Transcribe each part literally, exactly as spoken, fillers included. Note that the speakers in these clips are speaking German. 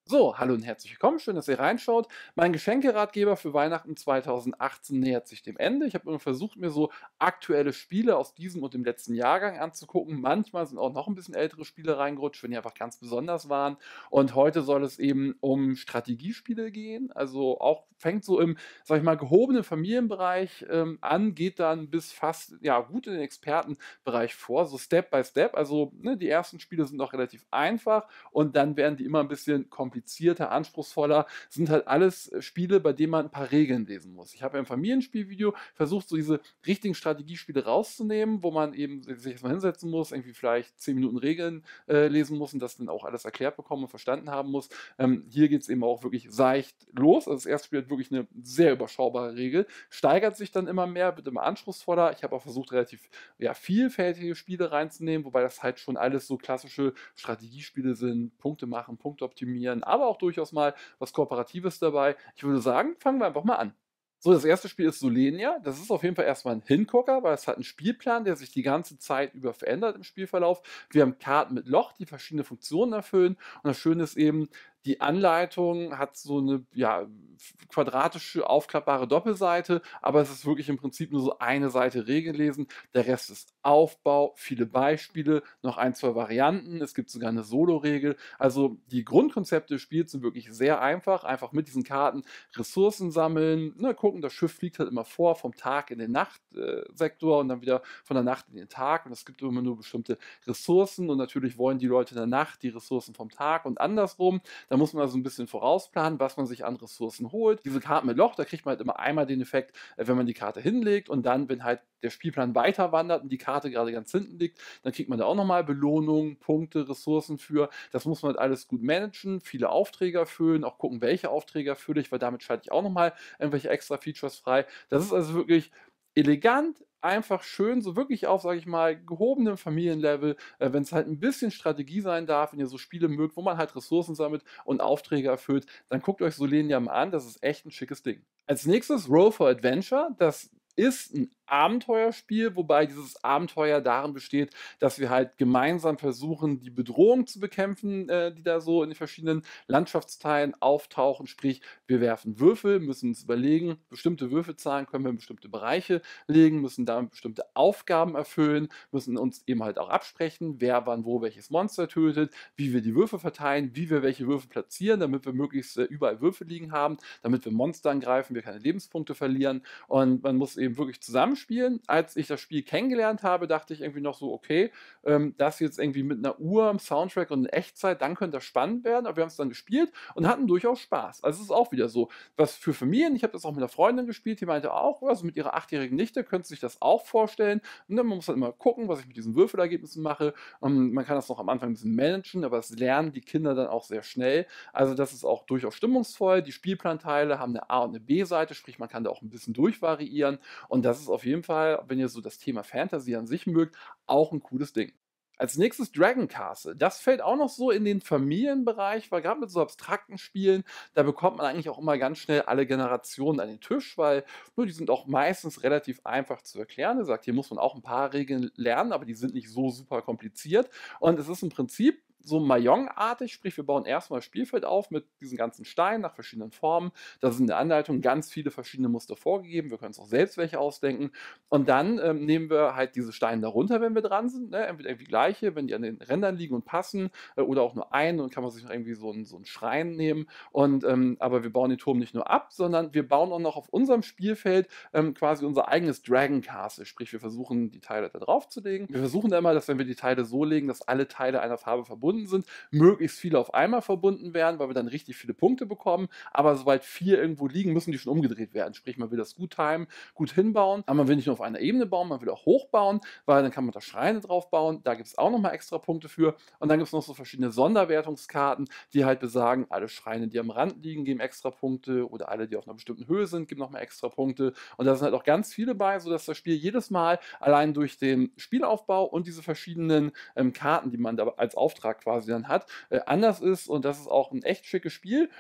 So, hallo und herzlich willkommen. Schön, dass ihr reinschaut. Mein Geschenkeratgeber für Weihnachten zweitausendachtzehn nähert sich dem Ende. Ich habe immer versucht, mir so aktuelle Spiele aus diesem und dem letzten Jahrgang anzugucken. Manchmal sind auch noch ein bisschen ältere Spiele reingerutscht, wenn die einfach ganz besonders waren. Und heute soll es eben um Strategiespiele gehen. Also auch fängt so im, sag ich mal, gehobenen Familienbereich ähm, an, geht dann bis fast, ja, gut in den Expertenbereich vor, so Step by Step. Also ne, die ersten Spiele sind noch relativ einfach und dann werden die immer ein bisschen komplizierter, anspruchsvoller. Sind halt alles äh, Spiele, bei denen man ein paar Regeln lesen muss. Ich habe ja im Familienspielvideo versucht, so diese richtigen Strategiespiele rauszunehmen, wo man eben si sich erst hinsetzen muss, irgendwie vielleicht zehn Minuten Regeln äh, lesen muss und das dann auch alles erklärt bekommen und verstanden haben muss. Ähm, hier geht es eben auch wirklich seicht los. Also das erste Spiel hat wirklich eine sehr überschaubare Regel, steigert sich dann immer mehr, wird immer anspruchsvoller. Ich habe auch versucht, relativ ja, vielfältige Spiele reinzunehmen, wobei das halt schon alles so klassische Strategiespiele sind, Punkte machen, Punkte optimieren, aber auch durchaus mal was Kooperatives dabei. Ich würde sagen, fangen wir einfach mal an. So, das erste Spiel ist Solenia. Das ist auf jeden Fall erstmal ein Hingucker, weil es hat einen Spielplan, der sich die ganze Zeit über verändert im Spielverlauf. Wir haben Karten mit Loch, die verschiedene Funktionen erfüllen. Und das Schöne ist eben, die Anleitung hat so eine ja, quadratische, aufklappbare Doppelseite, aber es ist wirklich im Prinzip nur so eine Seite Regeln lesen. Der Rest ist Aufbau, viele Beispiele, noch ein, zwei Varianten. Es gibt sogar eine Solo-Regel. Also die Grundkonzepte des Spiels sind wirklich sehr einfach. Einfach mit diesen Karten Ressourcen sammeln, ne, gucken, das Schiff fliegt halt immer vor, vom Tag in den Nachtsektor äh, Sektor und dann wieder von der Nacht in den Tag. Und es gibt immer nur bestimmte Ressourcen und natürlich wollen die Leute in der Nacht die Ressourcen vom Tag und andersrum. Da muss man also ein bisschen vorausplanen, was man sich an Ressourcen holt. Diese Karten mit Loch, da kriegt man halt immer einmal den Effekt, äh, wenn man die Karte hinlegt und dann, wenn halt der Spielplan weiter wandert und die Karte gerade ganz hinten liegt, dann kriegt man da auch nochmal Belohnungen, Punkte, Ressourcen für. Das muss man halt alles gut managen, viele Aufträge erfüllen, auch gucken, welche Aufträge erfülle ich, weil damit schalte ich auch nochmal irgendwelche extra Features frei. Das ist also wirklich elegant, einfach schön, so wirklich auf, sage ich mal, gehobenem Familienlevel, äh, wenn es halt ein bisschen Strategie sein darf, wenn ihr so Spiele mögt, wo man halt Ressourcen sammelt und Aufträge erfüllt, dann guckt euch Solenia mal an, das ist echt ein schickes Ding. Als nächstes Roll for Adventure, das ist ein Abenteuerspiel, wobei dieses Abenteuer darin besteht, dass wir halt gemeinsam versuchen, die Bedrohung zu bekämpfen, äh, die da so in den verschiedenen Landschaftsteilen auftauchen. Sprich, wir werfen Würfel, müssen uns überlegen, bestimmte Würfelzahlen können wir in bestimmte Bereiche legen, müssen damit bestimmte Aufgaben erfüllen, müssen uns eben halt auch absprechen, wer wann wo welches Monster tötet, wie wir die Würfel verteilen, wie wir welche Würfel platzieren, damit wir möglichst äh, überall Würfel liegen haben, damit wir Monster angreifen, wir keine Lebenspunkte verlieren und man muss eben wirklich zusammenspielen. Als ich das Spiel kennengelernt habe, dachte ich irgendwie noch so, okay, ähm, das jetzt irgendwie mit einer Uhr, einem Soundtrack und in Echtzeit, dann könnte das spannend werden, aber wir haben es dann gespielt und hatten durchaus Spaß. Also es ist auch wieder so, was für Familien, ich habe das auch mit einer Freundin gespielt, die meinte auch, also mit ihrer achtjährigen Nichte könnte sich das auch vorstellen. Und dann, man muss halt immer gucken, was ich mit diesen Würfelergebnissen mache. Und man kann das noch am Anfang ein bisschen managen, aber das lernen die Kinder dann auch sehr schnell. Also das ist auch durchaus stimmungsvoll. Die Spielplanteile haben eine A- und eine B-Seite, sprich man kann da auch ein bisschen durchvariieren. Und das ist auf jeden Fall, wenn ihr so das Thema Fantasy an sich mögt, auch ein cooles Ding. Als nächstes Dragon Castle. Das fällt auch noch so in den Familienbereich, weil gerade mit so abstrakten Spielen, da bekommt man eigentlich auch immer ganz schnell alle Generationen an den Tisch, weil nur die sind auch meistens relativ einfach zu erklären. Er sagt, hier muss man auch ein paar Regeln lernen, aber die sind nicht so super kompliziert. Und es ist im Prinzip so Mahjong-artig, sprich, wir bauen erstmal das Spielfeld auf mit diesen ganzen Steinen nach verschiedenen Formen. Da sind in der Anleitung ganz viele verschiedene Muster vorgegeben. Wir können uns auch selbst welche ausdenken. Und dann ähm, nehmen wir halt diese Steine darunter, wenn wir dran sind. Ne? Entweder irgendwie gleiche, wenn die an den Rändern liegen und passen, äh, oder auch nur einen und kann man sich noch irgendwie so einen, so einen Schrein nehmen. Und, ähm, aber wir bauen den Turm nicht nur ab, sondern wir bauen auch noch auf unserem Spielfeld ähm, quasi unser eigenes Dragon Castle. Sprich, wir versuchen die Teile da drauf zu legen. Wir versuchen da immer, dass wenn wir die Teile so legen, dass alle Teile einer Farbe verbunden sind, möglichst viele auf einmal verbunden werden, weil wir dann richtig viele Punkte bekommen. Aber sobald vier irgendwo liegen, müssen die schon umgedreht werden. Sprich, man will das gut timen, gut hinbauen. Aber man will nicht nur auf einer Ebene bauen, man will auch hochbauen, weil dann kann man da Schreine drauf bauen. Da gibt es auch nochmal extra Punkte für. Und dann gibt es noch so verschiedene Sonderwertungskarten, die halt besagen, alle Schreine, die am Rand liegen, geben extra Punkte oder alle, die auf einer bestimmten Höhe sind, geben nochmal extra Punkte. Und da sind halt auch ganz viele bei, sodass das Spiel jedes Mal allein durch den Spielaufbau und diese verschiedenen ähm, Karten, die man da als Auftrag quasi dann hat, äh, anders ist und das ist auch ein echt schickes Spiel.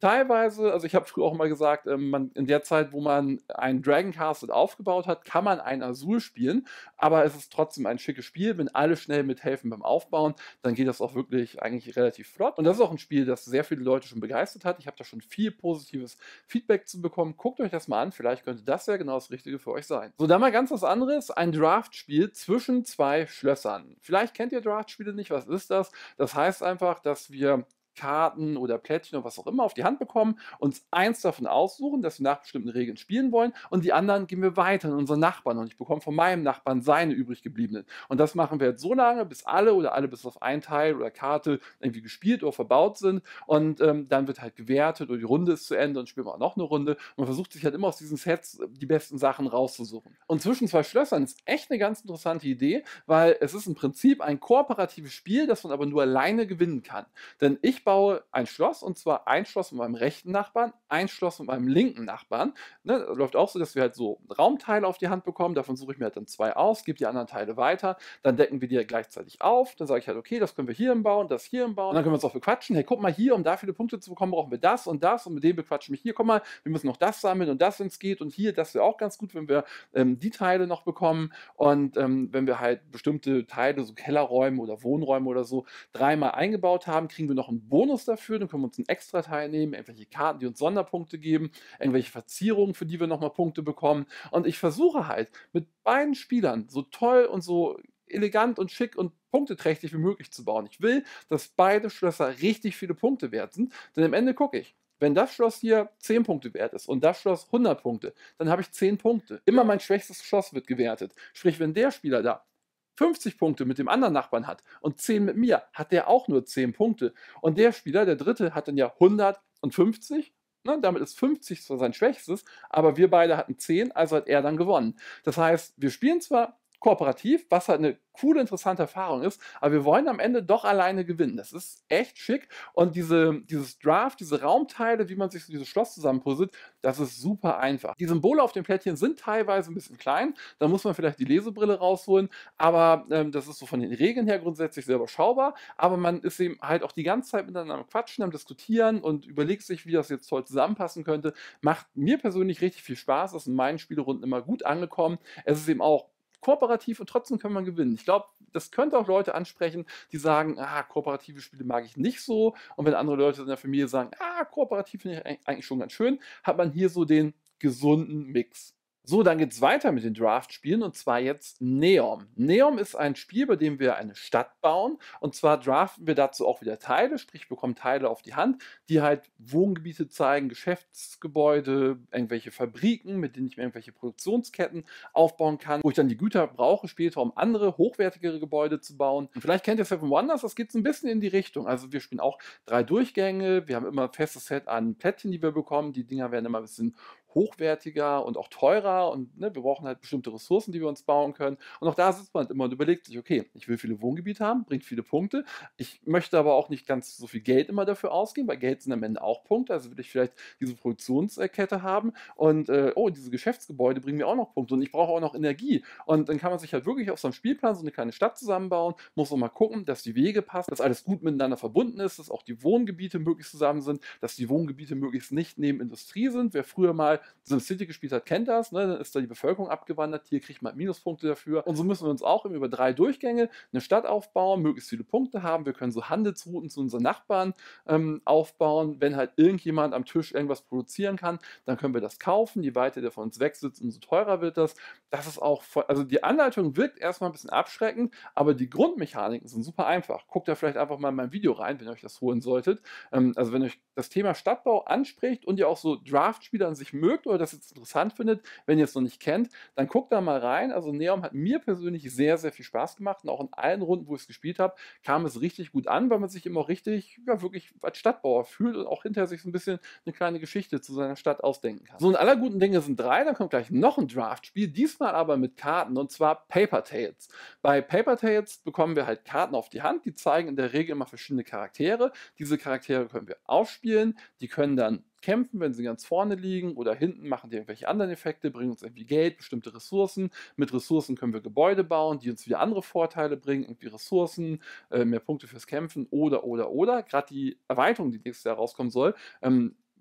Teilweise, also ich habe früher auch mal gesagt, ähm, man in der Zeit, wo man ein Dragon Castle aufgebaut hat, kann man ein Azul spielen, aber es ist trotzdem ein schickes Spiel. Wenn alle schnell mithelfen beim Aufbauen, dann geht das auch wirklich eigentlich relativ flott. Und das ist auch ein Spiel, das sehr viele Leute schon begeistert hat. Ich habe da schon viel positives Feedback zu bekommen. Guckt euch das mal an, vielleicht könnte das ja genau das Richtige für euch sein. So, dann mal ganz was anderes, ein Draft-Spiel zwischen zwei Schlössern. Vielleicht kennt ihr Draft-Spiele nicht, was ist das? Das heißt einfach, dass wir Karten oder Plättchen oder was auch immer auf die Hand bekommen, uns eins davon aussuchen, das wir nach bestimmten Regeln spielen wollen und die anderen geben wir weiter an unseren Nachbarn und ich bekomme von meinem Nachbarn seine übrig gebliebenen. Und das machen wir jetzt so lange, bis alle oder alle bis auf ein Teil oder Karte irgendwie gespielt oder verbaut sind und ähm, dann wird halt gewertet oder die Runde ist zu Ende und spielen wir auch noch eine Runde. Und man versucht sich halt immer aus diesen Sets die besten Sachen rauszusuchen. Und zwischen zwei Schlössern ist echt eine ganz interessante Idee, weil es ist im Prinzip ein kooperatives Spiel, das man aber nur alleine gewinnen kann. Denn ich baue ein Schloss und zwar ein Schloss mit meinem rechten Nachbarn, ein Schloss mit meinem linken Nachbarn. Ne, läuft auch so, dass wir halt so Raumteile auf die Hand bekommen. Davon suche ich mir halt dann zwei aus, gebe die anderen Teile weiter. Dann decken wir die ja gleichzeitig auf. Dann sage ich halt, okay, das können wir hier bauen, das hier bauen. Und dann können wir uns auch bequatschen. Hey, guck mal hier, um da viele Punkte zu bekommen, brauchen wir das und das. Und mit dem bequatschen wir hier. Guck mal, wir müssen noch das sammeln und das, wenn es geht. Und hier, das wäre auch ganz gut, wenn wir ähm, die Teile noch bekommen. Und ähm, wenn wir halt bestimmte Teile, so Kellerräume oder Wohnräume oder so, dreimal eingebaut haben, kriegen wir noch einen Bonus dafür, dann können wir uns einen extra Teil nehmen, irgendwelche Karten, die uns Sonderpunkte geben, irgendwelche Verzierungen, für die wir nochmal Punkte bekommen. Und ich versuche halt mit beiden Spielern so toll und so elegant und schick und punkteträchtig wie möglich zu bauen. Ich will, dass beide Schlösser richtig viele Punkte wert sind, denn am Ende gucke ich. Wenn das Schloss hier zehn Punkte wert ist und das Schloss hundert Punkte, dann habe ich zehn Punkte. Immer mein schwächstes Schloss wird gewertet. Sprich, wenn der Spieler da fünfzig Punkte mit dem anderen Nachbarn hat und zehn mit mir, hat der auch nur zehn Punkte. Und der Spieler, der dritte, hat dann ja hundertfünfzig. Ne, damit ist fünfzig zwar sein Schwächstes, aber wir beide hatten zehn, also hat er dann gewonnen. Das heißt, wir spielen zwar kooperativ, was halt eine coole, interessante Erfahrung ist, aber wir wollen am Ende doch alleine gewinnen. Das ist echt schick und diese, dieses Draft, diese Raumteile, wie man sich so dieses Schloss zusammenpuzzelt, das ist super einfach. Die Symbole auf den Plättchen sind teilweise ein bisschen klein, da muss man vielleicht die Lesebrille rausholen, aber ähm, das ist so von den Regeln her grundsätzlich sehr überschaubar, aber man ist eben halt auch die ganze Zeit miteinander am Quatschen, am Diskutieren und überlegt sich, wie das jetzt toll zusammenpassen könnte. Macht mir persönlich richtig viel Spaß, ist in meinen Spielerunden immer gut angekommen. Es ist eben auch kooperativ und trotzdem kann man gewinnen. Ich glaube, das könnte auch Leute ansprechen, die sagen, ah, kooperative Spiele mag ich nicht so. Und wenn andere Leute in der Familie sagen, ah, kooperativ finde ich eigentlich schon ganz schön, hat man hier so den gesunden Mix. So, dann geht es weiter mit den Draft-Spielen und zwar jetzt Neom. Neom ist ein Spiel, bei dem wir eine Stadt bauen und zwar draften wir dazu auch wieder Teile, sprich bekommen Teile auf die Hand, die halt Wohngebiete zeigen, Geschäftsgebäude, irgendwelche Fabriken, mit denen ich mir irgendwelche Produktionsketten aufbauen kann, wo ich dann die Güter brauche später, um andere, hochwertigere Gebäude zu bauen. Und vielleicht kennt ihr Seven Wonders, das geht so ein bisschen in die Richtung. Also wir spielen auch drei Durchgänge, wir haben immer ein festes Set an Plättchen, die wir bekommen, die Dinger werden immer ein bisschen hochwertiger und auch teurer und ne, wir brauchen halt bestimmte Ressourcen, die wir uns bauen können. Und auch da sitzt man halt immer und überlegt sich, okay, ich will viele Wohngebiete haben, bringt viele Punkte. Ich möchte aber auch nicht ganz so viel Geld immer dafür ausgeben, weil Geld sind am Ende auch Punkte. Also will ich vielleicht diese Produktionskette haben und äh, oh, diese Geschäftsgebäude bringen mir auch noch Punkte und ich brauche auch noch Energie. Und dann kann man sich halt wirklich auf so einem Spielplan so eine kleine Stadt zusammenbauen, muss auch mal gucken, dass die Wege passen, dass alles gut miteinander verbunden ist, dass auch die Wohngebiete möglichst zusammen sind, dass die Wohngebiete möglichst nicht neben Industrie sind. Wer früher mal SimCity gespielt hat, kennt das, ne? Dann ist da die Bevölkerung abgewandert, hier kriegt man Minuspunkte dafür. Und so müssen wir uns auch über drei Durchgänge eine Stadt aufbauen, möglichst viele Punkte haben. Wir können so Handelsrouten zu unseren Nachbarn ähm, aufbauen. Wenn halt irgendjemand am Tisch irgendwas produzieren kann, dann können wir das kaufen. Je weiter der von uns wegsitzt, umso teurer wird das. Das ist auch, voll, also die Anleitung wirkt erstmal ein bisschen abschreckend, aber die Grundmechaniken sind super einfach. Guckt da vielleicht einfach mal in mein Video rein, wenn ihr euch das holen solltet. Ähm, also wenn euch das Thema Stadtbau anspricht und ihr auch so Draft-Spiele an sich mögt oder das jetzt interessant findet, wenn ihr es noch nicht kennt, dann guckt da mal rein. Also Neom hat mir persönlich sehr, sehr viel Spaß gemacht und auch in allen Runden, wo ich es gespielt habe, kam es richtig gut an, weil man sich immer auch richtig, ja wirklich als Stadtbauer fühlt und auch hinterher sich so ein bisschen eine kleine Geschichte zu seiner Stadt ausdenken kann. So, und aller guten Dinge sind drei, dann kommt gleich noch ein Draft-Spiel, diesmal aber mit Karten und zwar Paper Tales. Bei Paper Tales bekommen wir halt Karten auf die Hand, die zeigen in der Regel immer verschiedene Charaktere. Diese Charaktere können wir ausspielen, die können dann kämpfen, wenn sie ganz vorne liegen oder hinten machen die irgendwelche anderen Effekte, bringen uns irgendwie Geld, bestimmte Ressourcen. Mit Ressourcen können wir Gebäude bauen, die uns wieder andere Vorteile bringen, irgendwie Ressourcen, äh, mehr Punkte fürs Kämpfen oder, oder, oder. Gerade die Erweiterung, die nächstes Jahr rauskommen soll, ähm,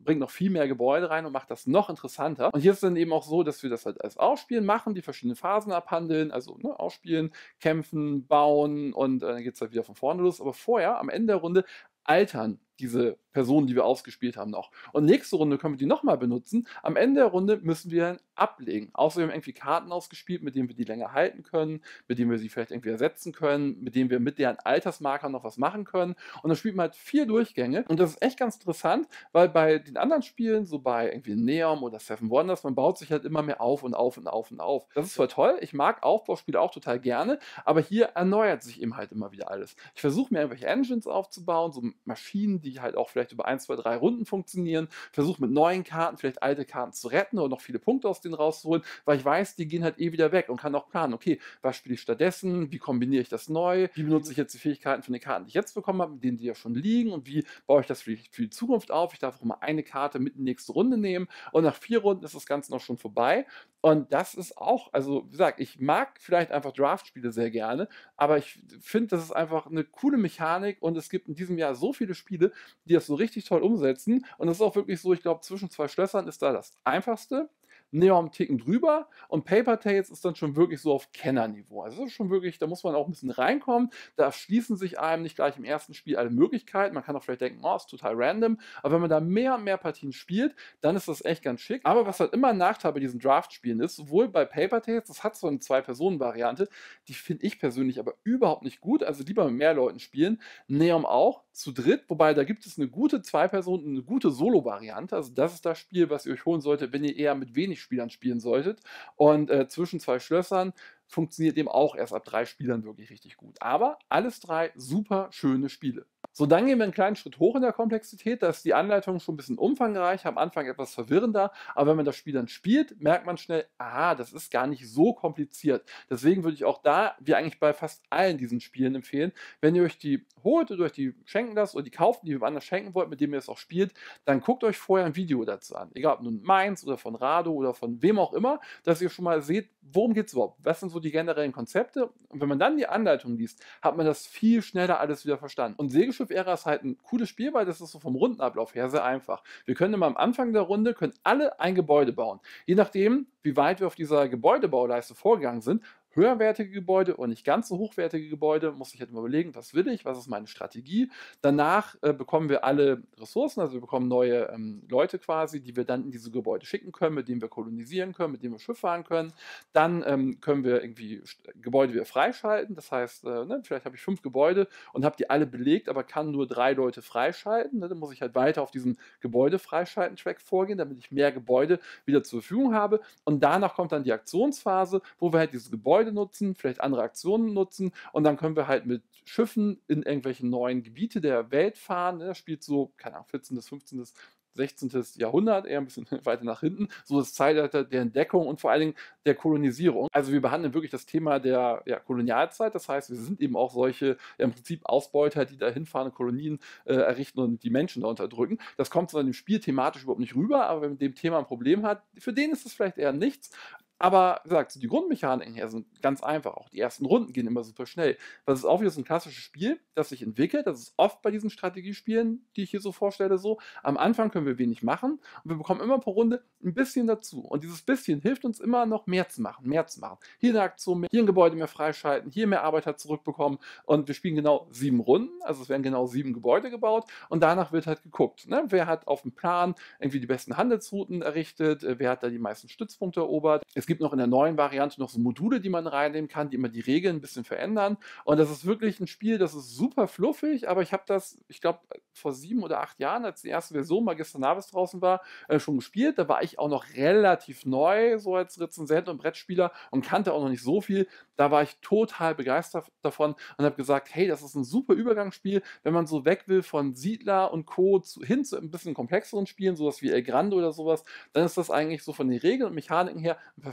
bringt noch viel mehr Gebäude rein und macht das noch interessanter. Und hier ist es dann eben auch so, dass wir das halt als Ausspielen machen, die verschiedenen Phasen abhandeln, also ne, Ausspielen, kämpfen, bauen und äh, dann geht es halt wieder von vorne los. Aber vorher, am Ende der Runde, altern diese Personen, die wir ausgespielt haben, noch. Und nächste Runde können wir die nochmal benutzen. Am Ende der Runde müssen wir dann ablegen. Außer wir haben irgendwie Karten ausgespielt, mit denen wir die länger halten können, mit denen wir sie vielleicht irgendwie ersetzen können, mit denen wir mit deren Altersmarkern noch was machen können. Und dann spielt man halt vier Durchgänge. Und das ist echt ganz interessant, weil bei den anderen Spielen, so bei irgendwie Neom oder Seven Wonders, man baut sich halt immer mehr auf und auf und auf und auf. Das ist zwar toll, ich mag Aufbauspiele auch total gerne, aber hier erneuert sich eben halt immer wieder alles. Ich versuche mir irgendwelche Engines aufzubauen, so Maschinen, die halt auch vielleicht über ein, zwei, drei Runden funktionieren, versuche mit neuen Karten vielleicht alte Karten zu retten oder noch viele Punkte aus denen rauszuholen, weil ich weiß, die gehen halt eh wieder weg und kann auch planen, okay, was spiele ich stattdessen, wie kombiniere ich das neu, wie benutze ich jetzt die Fähigkeiten von den Karten, die ich jetzt bekommen habe, mit denen die ja schon liegen und wie baue ich das für die, für die Zukunft auf. Ich darf auch immer eine Karte mit in die nächste Runde nehmen und nach vier Runden ist das Ganze noch schon vorbei und das ist auch, also wie gesagt, ich mag vielleicht einfach Draft-Spiele sehr gerne, aber ich finde, das ist einfach eine coole Mechanik und es gibt in diesem Jahr so viele Spiele, die das so richtig toll umsetzen. Und das ist auch wirklich so, ich glaube, zwischen zwei Schlössern ist da das einfachste. Neon Ticken drüber und Paper Tales ist dann schon wirklich so auf Kennerniveau. Also das ist schon wirklich, da muss man auch ein bisschen reinkommen. Da schließen sich einem nicht gleich im ersten Spiel alle Möglichkeiten. Man kann auch vielleicht denken, oh, ist total random. Aber wenn man da mehr und mehr Partien spielt, dann ist das echt ganz schick. Aber was halt immer ein Nachteil bei diesen Draft-Spielen ist, sowohl bei Paper Tales, das hat so eine Zwei-Personen-Variante, die finde ich persönlich aber überhaupt nicht gut. Also lieber mit mehr Leuten spielen. Neon auch, zu dritt, wobei da gibt es eine gute Zwei-Personen, eine gute Solo-Variante. Also das ist das Spiel, was ihr euch holen solltet, wenn ihr eher mit wenig Spielern spielen solltet. Und äh, zwischen zwei Schlössern funktioniert eben auch erst ab drei Spielern wirklich richtig gut. Aber alles drei super schöne Spiele. So, dann gehen wir einen kleinen Schritt hoch in der Komplexität. Da ist die Anleitung schon ein bisschen umfangreich, am Anfang etwas verwirrender, aber wenn man das Spiel dann spielt, merkt man schnell, aha, das ist gar nicht so kompliziert. Deswegen würde ich auch da, wie eigentlich bei fast allen diesen Spielen empfehlen, wenn ihr euch die holt oder euch die schenken lasst oder die kauft, die ihr woanders schenken wollt, mit dem ihr es auch spielt, dann guckt euch vorher ein Video dazu an. Egal ob nun meins oder von Rado oder von wem auch immer, dass ihr schon mal seht, worum geht es überhaupt? Was sind so die generellen Konzepte? Und wenn man dann die Anleitung liest, hat man das viel schneller alles wieder verstanden. Und Segelschiff-Ära ist halt ein cooles Spiel, weil das ist so vom Rundenablauf her sehr einfach. Wir können immer am Anfang der Runde, können alle ein Gebäude bauen. Je nachdem, wie weit wir auf dieser Gebäudebauleiste vorgegangen sind, höherwertige Gebäude und nicht ganz so hochwertige Gebäude, muss ich halt mal überlegen, was will ich, was ist meine Strategie. Danach äh, bekommen wir alle Ressourcen, also wir bekommen neue ähm, Leute quasi, die wir dann in diese Gebäude schicken können, mit denen wir kolonisieren können, mit denen wir Schiff fahren können. Dann ähm, können wir irgendwie Gebäude wieder freischalten, das heißt, äh, ne, vielleicht habe ich fünf Gebäude und habe die alle belegt, aber kann nur drei Leute freischalten. Ne? Dann muss ich halt weiter auf diesen Gebäude-Freischalten-Track vorgehen, damit ich mehr Gebäude wieder zur Verfügung habe. Und danach kommt dann die Aktionsphase, wo wir halt diese Gebäude nutzen, vielleicht andere Aktionen nutzen und dann können wir halt mit Schiffen in irgendwelche neuen Gebiete der Welt fahren. Das spielt so, keine Ahnung, vierzehntes., fünfzehntes., sechzehntes. Jahrhundert, eher ein bisschen weiter nach hinten, so das Zeitalter der Entdeckung und vor allen Dingen der Kolonisierung. Also wir behandeln wirklich das Thema der ja, Kolonialzeit, das heißt, wir sind eben auch solche ja, im Prinzip Ausbeuter, die da hinfahren, Kolonien äh, errichten und die Menschen da unterdrücken. Das kommt zwar in dem Spiel thematisch überhaupt nicht rüber, aber wenn man mit dem Thema ein Problem hat, für den ist es vielleicht eher nichts. Aber wie gesagt, so die Grundmechaniken hier sind ganz einfach. Auch die ersten Runden gehen immer super schnell. Das ist auch wieder so ein klassisches Spiel, das sich entwickelt. Das ist oft bei diesen Strategiespielen, die ich hier so vorstelle, so. Am Anfang können wir wenig machen und wir bekommen immer pro Runde ein bisschen dazu. Und dieses bisschen hilft uns immer noch mehr zu machen, mehr zu machen. Hier eine Aktion mehr, hier ein Gebäude mehr freischalten, hier mehr Arbeiter zurückbekommen. Und wir spielen genau sieben Runden. Also es werden genau sieben Gebäude gebaut. Und danach wird halt geguckt, ne? Wer hat auf dem Plan irgendwie die besten Handelsrouten errichtet, wer hat da die meisten Stützpunkte erobert. Es gibt noch in der neuen Variante noch so Module, die man reinnehmen kann, die immer die Regeln ein bisschen verändern. Und das ist wirklich ein Spiel, das ist super fluffig, aber ich habe das, ich glaube, vor sieben oder acht Jahren, als die erste Version Magister Navis draußen war, äh, schon gespielt. Da war ich auch noch relativ neu, so als Rezensent und Brettspieler und kannte auch noch nicht so viel. Da war ich total begeistert davon und habe gesagt, hey, das ist ein super Übergangsspiel, wenn man so weg will von Siedler und Co. Zu, hin zu ein bisschen komplexeren Spielen, sowas wie El Grande oder sowas, dann ist das eigentlich so von den Regeln und Mechaniken her ein perfektes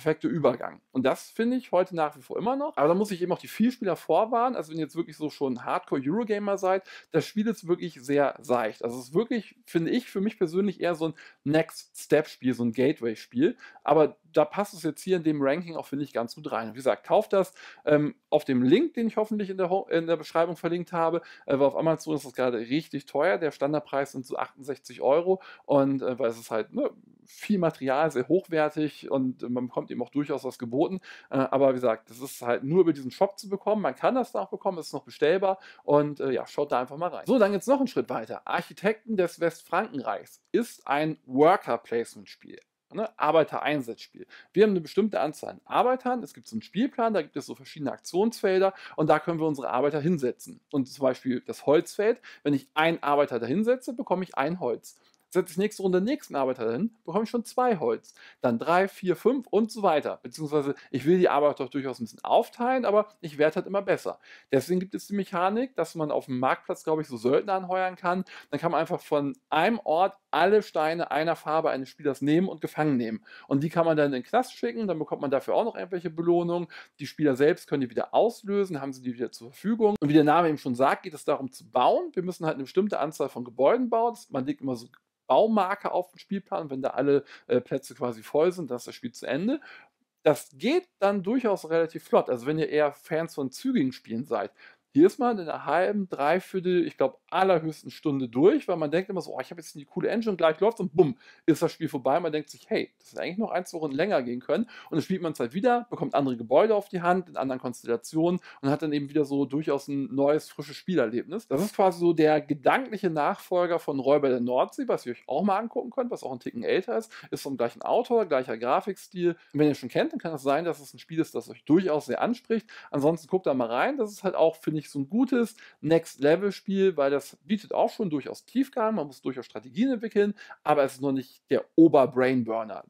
perfekte Übergang. Und das finde ich heute nach wie vor immer noch. Aber da muss ich eben auch die Vielspieler vorwarnen. Also wenn ihr jetzt wirklich so schon Hardcore-Eurogamer seid, das Spiel ist wirklich sehr seicht. Also es ist wirklich, finde ich, für mich persönlich eher so ein Next-Step-Spiel, so ein Gateway-Spiel. Aber da passt es jetzt hier in dem Ranking auch, finde ich, ganz gut rein. Wie gesagt, kauft das ähm, auf dem Link, den ich hoffentlich in der, Ho in der Beschreibung verlinkt habe, äh, weil auf Amazon ist das gerade richtig teuer. Der Standardpreis sind so achtundsechzig Euro und äh, weil es ist halt ne, viel Material, sehr hochwertig und äh, man bekommt eben auch durchaus was geboten. Äh, aber wie gesagt, das ist halt nur über diesen Shop zu bekommen. Man kann das da auch bekommen, es ist noch bestellbar und äh, ja, schaut da einfach mal rein. So, dann jetzt noch einen Schritt weiter. Architekten des Westfrankenreichs ist ein Worker-Placement-Spiel. Ne, Arbeitereinsatzspiel. Wir haben eine bestimmte Anzahl an Arbeitern, es gibt so einen Spielplan, da gibt es so verschiedene Aktionsfelder und da können wir unsere Arbeiter hinsetzen. Und zum Beispiel das Holzfeld, wenn ich einen Arbeiter da hinsetze, bekomme ich ein Holz. Setze ich nächste Runde den nächsten Arbeiter dahin, bekomme ich schon zwei Holz. Dann drei, vier, fünf und so weiter. Beziehungsweise ich will die Arbeit doch durchaus ein bisschen aufteilen, aber ich werde halt immer besser. Deswegen gibt es die Mechanik, dass man auf dem Marktplatz, glaube ich, so Söldner anheuern kann. Dann kann man einfach von einem Ort alle Steine einer Farbe eines Spielers nehmen und gefangen nehmen. Und die kann man dann in den Knast schicken, dann bekommt man dafür auch noch irgendwelche Belohnungen. Die Spieler selbst können die wieder auslösen, haben sie die wieder zur Verfügung. Und wie der Name eben schon sagt, geht es darum zu bauen. Wir müssen halt eine bestimmte Anzahl von Gebäuden bauen. Man legt immer so Baumarke auf den Spielplan, wenn da alle äh, Plätze quasi voll sind, dann ist das Spiel zu Ende. Das geht dann durchaus relativ flott. Also wenn ihr eher Fans von zügigen Spielen seid, hier ist man in einer halben, dreiviertel, ich glaube allerhöchsten Stunde durch, weil man denkt immer so, oh, ich habe jetzt die coole Engine, gleich läuft und bumm, ist das Spiel vorbei. Man denkt sich, hey, das hätte eigentlich noch ein, zwei Runden länger gehen können. Und dann spielt man es halt wieder, bekommt andere Gebäude auf die Hand, in anderen Konstellationen und hat dann eben wieder so durchaus ein neues, frisches Spielerlebnis. Das ist quasi so der gedankliche Nachfolger von Räuber der Nordsee, was ihr euch auch mal angucken könnt, was auch ein Ticken älter ist, ist vom gleichen Autor, gleicher Grafikstil. Und wenn ihr schon kennt, dann kann es sein, dass es ein Spiel ist, das euch durchaus sehr anspricht. Ansonsten guckt da mal rein. Das ist halt auch, finde ich, so ein gutes Next-Level-Spiel, weil das bietet auch schon durchaus Tiefgang, man muss durchaus Strategien entwickeln, aber es ist noch nicht der Ober-Brainburner.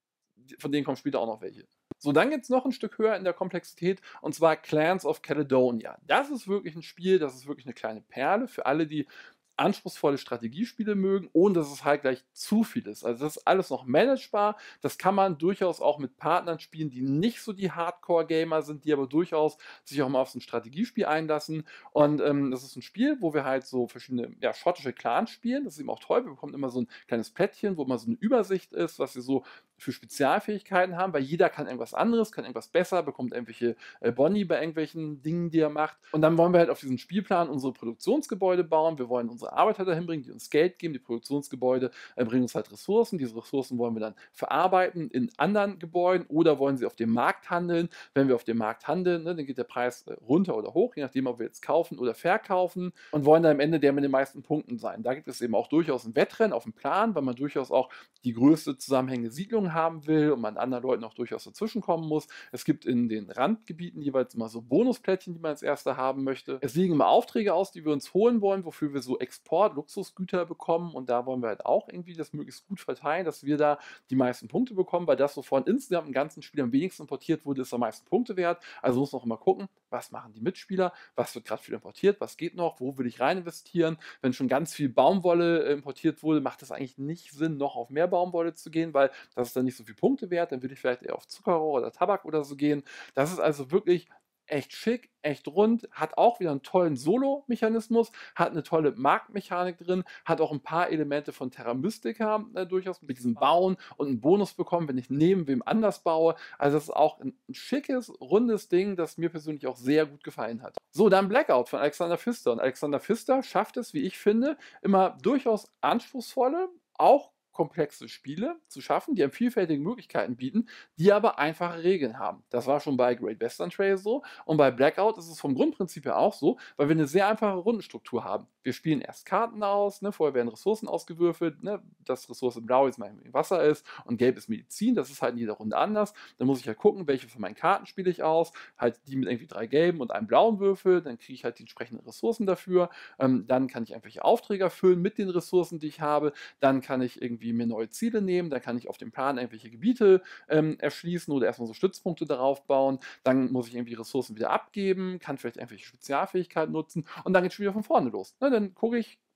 Von denen kommen später auch noch welche. So, dann geht es noch ein Stück höher in der Komplexität und zwar Clans of Caledonia. Das ist wirklich ein Spiel, das ist wirklich eine kleine Perle für alle, die anspruchsvolle Strategiespiele mögen, ohne dass es halt gleich zu viel ist. Also das ist alles noch managebar. Das kann man durchaus auch mit Partnern spielen, die nicht so die Hardcore-Gamer sind, die aber durchaus sich auch mal auf so ein Strategiespiel einlassen. Und ähm, das ist ein Spiel, wo wir halt so verschiedene ja, schottische Clans spielen. Das ist eben auch toll. Wir bekommen immer so ein kleines Plättchen, wo mal so eine Übersicht ist, was wir so für Spezialfähigkeiten haben, weil jeder kann irgendwas anderes, kann irgendwas besser, bekommt irgendwelche äh, Boni bei irgendwelchen Dingen, die er macht. Und dann wollen wir halt auf diesen Spielplan unsere Produktionsgebäude bauen. Wir wollen unsere Arbeiter dahin bringen, die uns Geld geben. Die Produktionsgebäude äh, bringen uns halt Ressourcen. Diese Ressourcen wollen wir dann verarbeiten in anderen Gebäuden oder wollen sie auf dem Markt handeln. Wenn wir auf dem Markt handeln, ne, dann geht der Preis äh, runter oder hoch, je nachdem, ob wir jetzt kaufen oder verkaufen und wollen dann am Ende der mit den meisten Punkten sein. Da gibt es eben auch durchaus ein Wettrennen auf dem Plan, weil man durchaus auch die größte zusammenhängende Siedlung haben will und man anderen Leuten auch durchaus dazwischenkommen muss. Es gibt in den Randgebieten jeweils immer so Bonusplättchen, die man als erster haben möchte. Es liegen immer Aufträge aus, die wir uns holen wollen, wofür wir so Export, Luxusgüter bekommen und da wollen wir halt auch irgendwie das möglichst gut verteilen, dass wir da die meisten Punkte bekommen, weil das, wovon insgesamt im ganzen Spiel am wenigsten importiert wurde, ist am meisten Punkte wert. Also muss man auch immer gucken, was machen die Mitspieler, was wird gerade viel importiert, was geht noch, wo will ich rein investieren. Wenn schon ganz viel Baumwolle importiert wurde, macht es eigentlich nicht Sinn, noch auf mehr Baumwolle zu gehen, weil das ist dann nicht so viel Punkte wert, dann würde ich vielleicht eher auf Zuckerrohr oder Tabak oder so gehen. Das ist also wirklich echt schick, echt rund, hat auch wieder einen tollen Solo-Mechanismus, hat eine tolle Marktmechanik drin, hat auch ein paar Elemente von Terra Mystica äh, durchaus mit diesem Bauen und einen Bonus bekommen, wenn ich neben wem anders baue. Also das ist auch ein, ein schickes, rundes Ding, das mir persönlich auch sehr gut gefallen hat. So, dann Blackout von Alexander Pfister. Und Alexander Pfister schafft es, wie ich finde, immer durchaus anspruchsvolle, auch komplexe Spiele zu schaffen, die einem vielfältige Möglichkeiten bieten, die aber einfache Regeln haben. Das war schon bei Great Western Trail so und bei Blackout ist es vom Grundprinzip her auch so, weil wir eine sehr einfache Rundenstruktur haben. Wir spielen erst Karten aus, ne, vorher werden Ressourcen ausgewürfelt, ne, dass Ressource blau jetzt mal Wasser ist und gelb ist Medizin, das ist halt in jeder Runde anders. Dann muss ich halt gucken, welche von meinen Karten spiele ich aus, halt die mit irgendwie drei gelben und einem blauen Würfel, dann kriege ich halt die entsprechenden Ressourcen dafür, ähm, dann kann ich irgendwelche Aufträge erfüllen mit den Ressourcen, die ich habe, dann kann ich irgendwie mir neue Ziele nehmen, dann kann ich auf dem Plan irgendwelche Gebiete ähm, erschließen oder erstmal so Stützpunkte darauf bauen, dann muss ich irgendwie Ressourcen wieder abgeben, kann vielleicht irgendwelche Spezialfähigkeiten nutzen und dann geht es schon wieder von vorne los. Ne, dann gucke ich,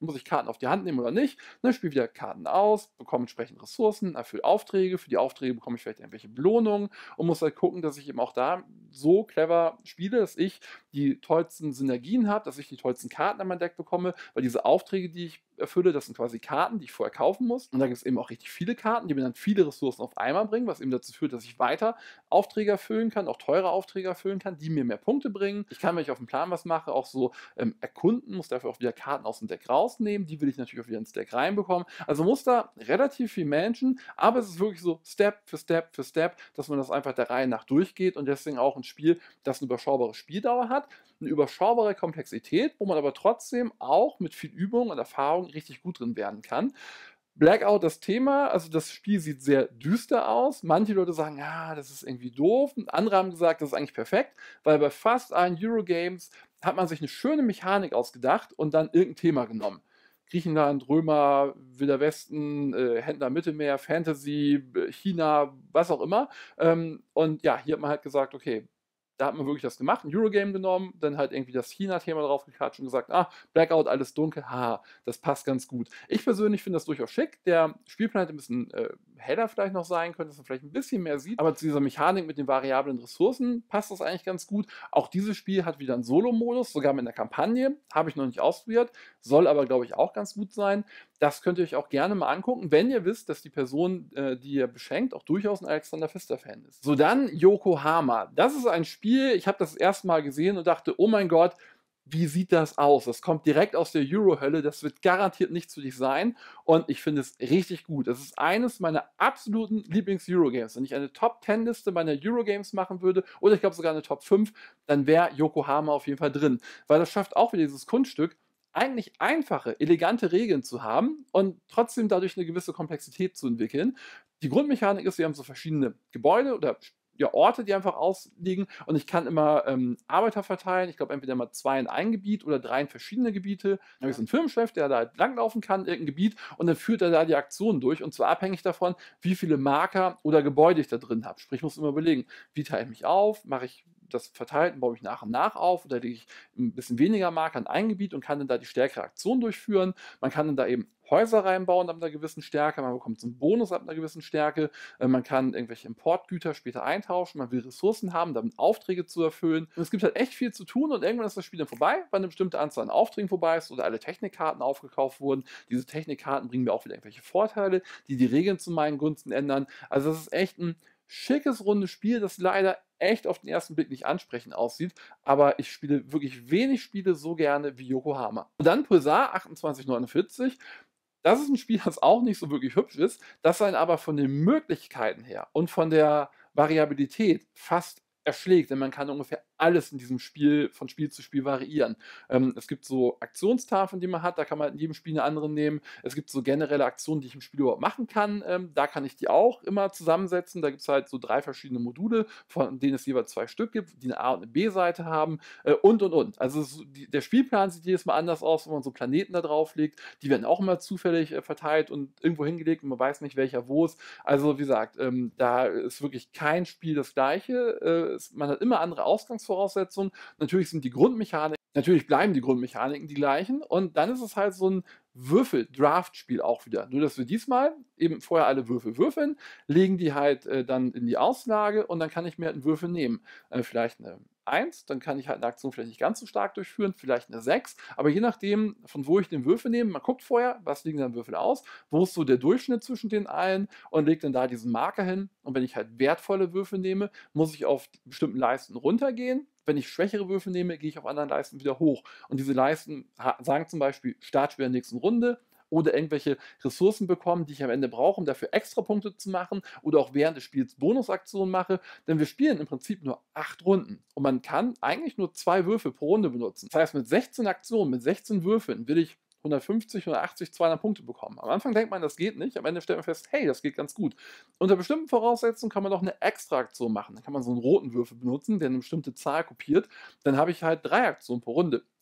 muss ich Karten auf die Hand nehmen oder nicht, ne, spiele wieder Karten aus, bekomme entsprechend Ressourcen, erfülle Aufträge, für die Aufträge bekomme ich vielleicht irgendwelche Belohnungen und muss halt gucken, dass ich eben auch da so clever spiele, dass ich die tollsten Synergien habe, dass ich die tollsten Karten an mein Deck bekomme, weil diese Aufträge, die ich erfülle, das sind quasi Karten, die ich vorher kaufen muss. Und da gibt es eben auch richtig viele Karten, die mir dann viele Ressourcen auf einmal bringen, was eben dazu führt, dass ich weiter Aufträge erfüllen kann, auch teure Aufträge erfüllen kann, die mir mehr Punkte bringen. Ich kann, wenn ich auf dem Plan was mache, auch so ähm, erkunden, muss dafür auch wieder Karten aus dem Deck rausnehmen. Die will ich natürlich auch wieder ins Deck reinbekommen. Also muss da relativ viel managen, aber es ist wirklich so Step für Step für Step, dass man das einfach der Reihe nach durchgeht und deswegen auch ein Spiel, das eine überschaubare Spieldauer hat, eine überschaubare Komplexität, wo man aber trotzdem auch mit viel Übung und Erfahrung richtig gut drin werden kann. Blackout, das Thema, also das Spiel sieht sehr düster aus. Manche Leute sagen, ja, das ist irgendwie doof. Und andere haben gesagt, das ist eigentlich perfekt, weil bei fast allen Eurogames hat man sich eine schöne Mechanik ausgedacht und dann irgendein Thema genommen. Griechenland, Römer, Wilder Westen, äh, Händler Mittelmeer, Fantasy, äh, China, was auch immer. Ähm, und ja, hier hat man halt gesagt, okay, da hat man wirklich das gemacht, ein Eurogame genommen, dann halt irgendwie das China-Thema drauf geklatscht und gesagt, ah, Blackout, alles dunkel, haha, das passt ganz gut. Ich persönlich finde das durchaus schick. Der Spielplan hätte ein bisschen äh, heller vielleicht noch sein können, dass man vielleicht ein bisschen mehr sieht, aber zu dieser Mechanik mit den variablen Ressourcen passt das eigentlich ganz gut. Auch dieses Spiel hat wieder einen Solo-Modus, sogar mit einer Kampagne, habe ich noch nicht ausprobiert, soll aber, glaube ich, auch ganz gut sein. Das könnt ihr euch auch gerne mal angucken, wenn ihr wisst, dass die Person, äh, die ihr beschenkt, auch durchaus ein Alexander Pfister-Fan ist. So, dann Yokohama. Das ist ein Spiel, ich habe das, das erste Mal gesehen und dachte, oh mein Gott, wie sieht das aus? Das kommt direkt aus der Euro-Hölle, das wird garantiert nichts für dich sein und ich finde es richtig gut. Es ist eines meiner absoluten Lieblings-Eurogames. Wenn ich eine Top zehn Liste meiner Eurogames machen würde oder ich glaube sogar eine Top fünf, dann wäre Yokohama auf jeden Fall drin, weil das schafft auch wieder dieses Kunststück, eigentlich einfache, elegante Regeln zu haben und trotzdem dadurch eine gewisse Komplexität zu entwickeln. Die Grundmechanik ist, wir haben so verschiedene Gebäude oder ja, Orte, die einfach ausliegen und ich kann immer ähm, Arbeiter verteilen. Ich glaube, entweder mal zwei in ein Gebiet oder drei in verschiedene Gebiete. Dann habe ich so einen Firmenchef, der da halt langlaufen kann, irgendein Gebiet und dann führt er da die Aktionen durch und zwar abhängig davon, wie viele Marker oder Gebäude ich da drin habe. Sprich, ich muss immer überlegen, wie teile ich mich auf, mache ich das verteilt und baue ich nach und nach auf oder lege ich ein bisschen weniger Marker in ein Gebiet und kann dann da die stärkere Aktion durchführen. Man kann dann da eben Häuser reinbauen ab einer gewissen Stärke, man bekommt so einen Bonus ab einer gewissen Stärke, äh, man kann irgendwelche Importgüter später eintauschen, man will Ressourcen haben, damit Aufträge zu erfüllen. Und es gibt halt echt viel zu tun und irgendwann ist das Spiel dann vorbei, weil eine bestimmte Anzahl an Aufträgen vorbei ist oder alle Technikkarten aufgekauft wurden. Diese Technikkarten bringen mir auch wieder irgendwelche Vorteile, die die Regeln zu meinen Gunsten ändern. Also das ist echt ein schickes, rundes Spiel, das leider echt auf den ersten Blick nicht ansprechend aussieht, aber ich spiele wirklich wenig Spiele so gerne wie Yokohama. Und dann Pulsar achtundzwanzig neunundvierzig. Das ist ein Spiel, das auch nicht so wirklich hübsch ist, das einen aber von den Möglichkeiten her und von der Variabilität fast erschlägt, denn man kann ungefähr alles in diesem Spiel von Spiel zu Spiel variieren. Ähm, es gibt so Aktionstafeln, die man hat, da kann man in jedem Spiel eine andere nehmen. Es gibt so generelle Aktionen, die ich im Spiel überhaupt machen kann. Ähm, da kann ich die auch immer zusammensetzen. Da gibt es halt so drei verschiedene Module, von denen es jeweils zwei Stück gibt, die eine A- und eine B-Seite haben äh, und und und. Also es, die, der Spielplan sieht jedes Mal anders aus, wenn man so Planeten da drauf legt. Die werden auch immer zufällig äh, verteilt und irgendwo hingelegt und man weiß nicht, welcher wo ist. Also wie gesagt, ähm, da ist wirklich kein Spiel das gleiche. Äh, es, man hat immer andere Ausgangsvoraussetzungen. Natürlich sind die Grundmechaniken, natürlich bleiben die Grundmechaniken die gleichen und dann ist es halt so ein Würfel-Draft-Spiel auch wieder. Nur, dass wir diesmal eben vorher alle Würfel würfeln, legen die halt äh, dann in die Auslage und dann kann ich mir halt einen Würfel nehmen. Äh, vielleicht eine eins, dann kann ich halt eine Aktion vielleicht nicht ganz so stark durchführen, vielleicht eine sechs, aber je nachdem, von wo ich den Würfel nehme, man guckt vorher, was liegen dann Würfel aus, wo ist so der Durchschnitt zwischen den allen und legt dann da diesen Marker hin und wenn ich halt wertvolle Würfel nehme, muss ich auf bestimmten Leisten runtergehen. Wenn ich schwächere Würfel nehme, gehe ich auf anderen Leisten wieder hoch. Und diese Leisten sagen zum Beispiel Startspieler in der nächsten Runde oder irgendwelche Ressourcen bekommen, die ich am Ende brauche, um dafür extra Punkte zu machen oder auch während des Spiels Bonusaktionen mache. Denn wir spielen im Prinzip nur acht Runden und man kann eigentlich nur zwei Würfel pro Runde benutzen. Das heißt, mit sechzehn Aktionen, mit sechzehn Würfeln will ich hundertfünfzig, hundertachtzig, zweihundert Punkte bekommen. Am Anfang denkt man, das geht nicht. Am Ende stellt man fest, hey, das geht ganz gut. Unter bestimmten Voraussetzungen kann man noch eine Extra-Aktion machen. Dann kann man so einen roten Würfel benutzen, der eine bestimmte Zahl kopiert. Dann habe ich halt drei Aktionen pro Runde.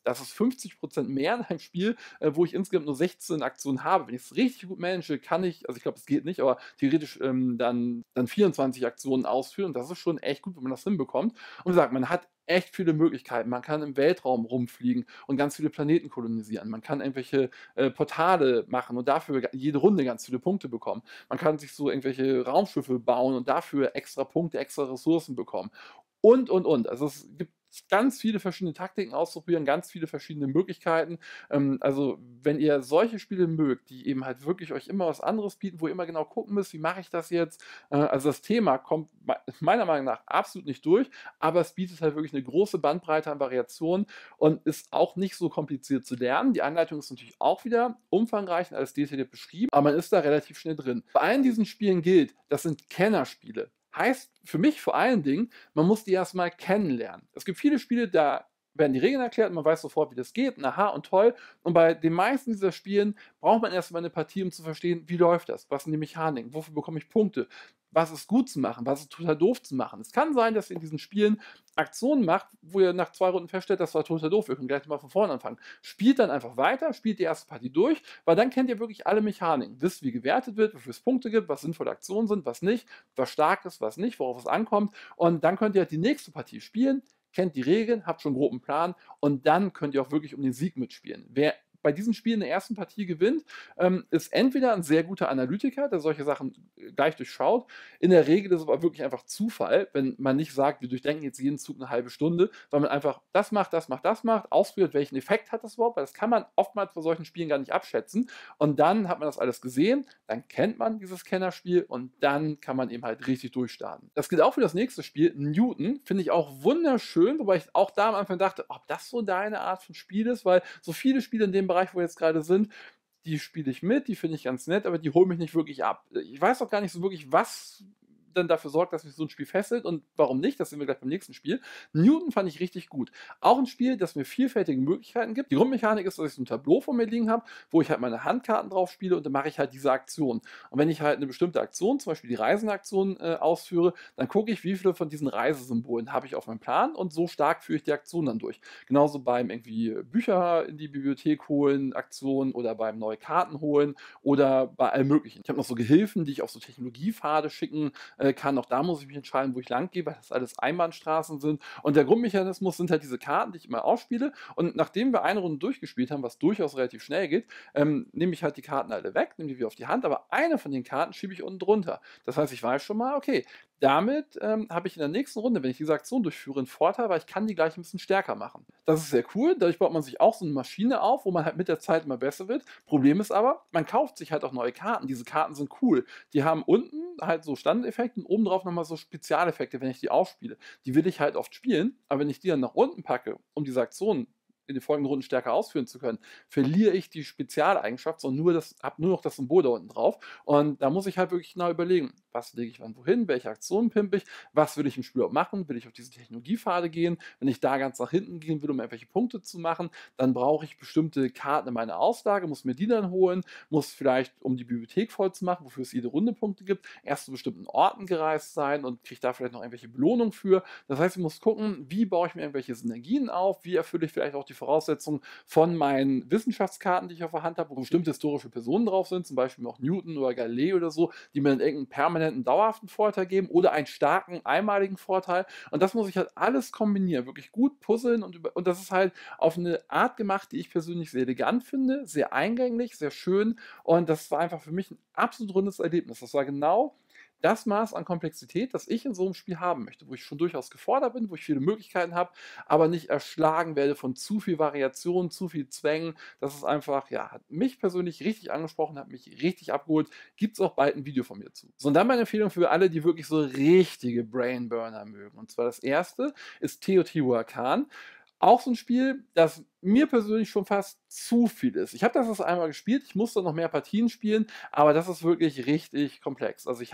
Das ist fünfzig Prozent mehr in einem Spiel, äh, wo ich insgesamt nur sechzehn Aktionen habe. Wenn ich's richtig gut manage, kann ich also ich glaube, es geht nicht, aber theoretisch, ähm, dann dann vierundzwanzig Aktionen ausführen und das ist schon echt gut, wenn man das hinbekommt. Und wie gesagt, man hat echt viele Möglichkeiten. Man kann im Weltraum rumfliegen und ganz viele Planeten kolonisieren. Man kann irgendwelche, äh, Portale machen und dafür jede Runde ganz viele Punkte bekommen. Man kann sich so irgendwelche Raumschiffe bauen und dafür extra Punkte, extra Ressourcen bekommen. Und, und, und. Also, es gibt ganz viele verschiedene Taktiken auszuprobieren, ganz viele verschiedene Möglichkeiten. Ähm, also, wenn ihr solche Spiele mögt, die eben halt wirklich euch immer was anderes bieten, wo ihr immer genau gucken müsst: „Wie mache ich das jetzt?“ Äh, also, das Thema kommt mei meiner Meinung nach absolut nicht durch, aber es bietet halt wirklich eine große Bandbreite an Variationen und ist auch nicht so kompliziert zu lernen. Die Anleitung ist natürlich auch wieder umfangreich und alles detailliert beschrieben, aber man ist da relativ schnell drin. Bei allen diesen Spielen gilt, das sind Kennerspiele. Heißt für mich vor allen Dingen, man muss die erst mal kennenlernen. Es gibt viele Spiele, da werden die Regeln erklärt und man weiß sofort, wie das geht und aha und toll. Und bei den meisten dieser Spielen braucht man erst mal 'ne Partie, um zu verstehen, wie läuft das? Was sind die Mechaniken? Wofür bekomme ich Punkte? Was ist gut zu machen? Was ist total doof zu machen? Es kann sein, dass ihr in diesen Spielen Aktionen macht, wo ihr nach zwei Runden feststellt, das war total doof, wir können gleich mal von vorne anfangen. Spielt dann einfach weiter, spielt die erste Partie durch, weil dann kennt ihr wirklich alle Mechaniken. Wisst, wie gewertet wird, wofür es Punkte gibt, was sinnvolle Aktionen sind, was nicht, was stark ist, was nicht, worauf es ankommt. Und dann könnt ihr halt die nächste Partie spielen, kennt die Regeln, habt schon 'n groben Plan und dann könnt ihr auch wirklich um den Sieg mitspielen. Wer bei diesen Spielen in der ersten Partie gewinnt, ähm, ist entweder ein sehr guter Analytiker, der solche Sachen äh, gleich durchschaut. In der Regel ist es aber wirklich einfach Zufall, wenn man nicht sagt, wir durchdenken jetzt jeden Zug eine halbe Stunde, weil man einfach das macht, das macht, das macht, ausprobiert, welchen Effekt hat das überhaupt, weil das kann man oftmals bei solchen Spielen gar nicht abschätzen. Und dann hat man das alles gesehen, dann kennt man dieses Kennerspiel und dann kann man eben halt richtig durchstarten. Das gilt auch für das nächste Spiel, Newton, finde ich auch wunderschön, wobei ich auch da am Anfang dachte, ob das so deine Art von Spiel ist, weil so viele Spiele in dem Bereich, wo wir jetzt gerade sind, die spiele ich mit, die finde ich ganz nett, aber die holen mich nicht wirklich ab. Ich weiß auch gar nicht so wirklich, was dann dafür sorgt, dass mich so ein Spiel fesselt und warum nicht, das sehen wir gleich beim nächsten Spiel. Newton fand ich richtig gut. Auch ein Spiel, das mir vielfältige Möglichkeiten gibt. Die Grundmechanik ist, dass ich so ein Tableau vor mir liegen habe, wo ich halt meine Handkarten drauf spiele und dann mache ich halt diese Aktion. Und wenn ich halt eine bestimmte Aktion, zum Beispiel die Reisenaktion, äh, ausführe, dann gucke ich, wie viele von diesen Reisesymbolen habe ich auf meinem Plan und so stark führe ich die Aktion dann durch. Genauso beim irgendwie Bücher in die Bibliothek holen, Aktion oder beim neue Karten holen oder bei allem Möglichen. Ich habe noch so Gehilfen, die ich auf so Technologiepfade schicken äh, kann. Auch da muss ich mich entscheiden, wo ich lang gehe, weil das alles Einbahnstraßen sind. Und der Grundmechanismus sind halt diese Karten, die ich immer ausspiele. Und nachdem wir eine Runde durchgespielt haben, was durchaus relativ schnell geht, ähm, nehme ich halt die Karten alle weg, nehme die wieder auf die Hand, aber eine von den Karten schiebe ich unten drunter. Das heißt, ich weiß schon mal, okay, damit ähm, habe ich in der nächsten Runde, wenn ich diese Aktion durchführe, einen Vorteil, weil ich kann die gleich ein bisschen stärker machen. Das ist sehr cool. Dadurch baut man sich auch so eine Maschine auf, wo man halt mit der Zeit immer besser wird. Problem ist aber, man kauft sich halt auch neue Karten. Diese Karten sind cool. Die haben unten halt so Standardeffekte und obendrauf nochmal so Spezialeffekte, wenn ich die ausspiele. Die will ich halt oft spielen, aber wenn ich die dann nach unten packe, um diese Aktion in den folgenden Runden stärker ausführen zu können, verliere ich die Spezialeigenschaft, sondern nur das, habe nur noch das Symbol da unten drauf. Und da muss ich halt wirklich genau überlegen, was lege ich wann wohin, welche Aktionen pimpe ich, was will ich im Spiel auch machen, will ich auf diese Technologiepfade gehen, wenn ich da ganz nach hinten gehen will, um irgendwelche Punkte zu machen, dann brauche ich bestimmte Karten in meiner Auslage, muss mir die dann holen, muss vielleicht, um die Bibliothek voll zu machen, wofür es jede Runde Punkte gibt, erst zu bestimmten Orten gereist sein und kriege da vielleicht noch irgendwelche Belohnungen für. Das heißt, ich muss gucken, wie baue ich mir irgendwelche Synergien auf, wie erfülle ich vielleicht auch die Voraussetzungen von meinen Wissenschaftskarten, die ich auf der Hand habe, wo bestimmte historische Personen drauf sind, zum Beispiel auch Newton oder Galilei oder so, die mir dann irgendeinen permanenten, dauerhaften Vorteil geben oder einen starken, einmaligen Vorteil. Und das muss ich halt alles kombinieren, wirklich gut puzzeln und, über und das ist halt auf eine Art gemacht, die ich persönlich sehr elegant finde, sehr eingänglich, sehr schön und das war einfach für mich ein absolut rundes Erlebnis. Das war genau das Maß an Komplexität, das ich in so einem Spiel haben möchte, wo ich schon durchaus gefordert bin, wo ich viele Möglichkeiten habe, aber nicht erschlagen werde von zu viel Variation, zu viel Zwängen. Das ist einfach, ja, hat mich persönlich richtig angesprochen, hat mich richtig abgeholt. Gibt es auch bald ein Video von mir zu. So, und dann meine Empfehlung für alle, die wirklich so richtige Brainburner mögen. Und zwar das erste ist Teotihuacan. Auch so ein Spiel, das mir persönlich schon fast zu viel ist. Ich habe das erst einmal gespielt, ich muss da noch mehr Partien spielen, aber das ist wirklich richtig komplex. Also, ich habe